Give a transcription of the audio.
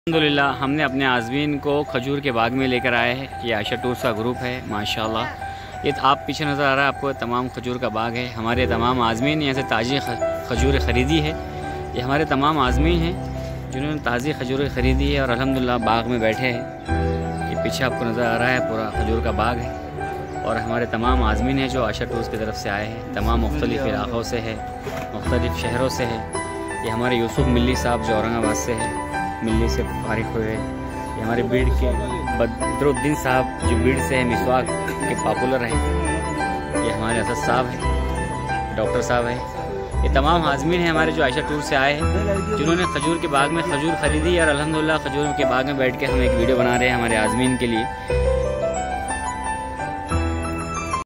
अल्हम्दुलिल्लाह हमने अपने आज़मीन को खजूर के बाग में लेकर आए हैं। ये आयशा टूर्स का ग्रुप है माशाल्लाह। ये आप पीछे नज़र आ रहा है आपको तमाम खजूर का बाग है। हमारे तमाम आज़मीन यहाँ से ताज़ी खजूर ख़रीदी है। ये हमारे तमाम आज़मीन हैं जिन्होंने ताज़ी खजूर ख़रीदी है और अल्हम्दुलिल्लाह बाग में बैठे हैं। ये पीछे आपको नज़र आ रहा है पूरा खजूर का बाग है और हमारे तमाम आज़मीन हैं जो आयशा टूर्स की तरफ से आए हैं। तमाम मुख्तलिफ़ इलाक़ों से है, मुख्तलिफ़ शहरों से है। ये हमारे यूसुफ मिल्ली साहब जो औरंगाबाद से है, मिल्ली से फारिग हुए। ये हमारे बीड़ के बदरुद्दीन साहब जो बीड़ से है, मिसवाक के पॉपुलर हैं। ये हमारे असद साहब हैं, डॉक्टर साहब हैं। ये तमाम आज़मीन हैं हमारे जो आयशा टूर से आए हैं जिन्होंने खजूर के बाग में खजूर ख़रीदी और अल्हम्दुलिल्लाह खजूर के बाग में बैठ के हम एक वीडियो बना रहे हैं हमारे आज़मीन के लिए।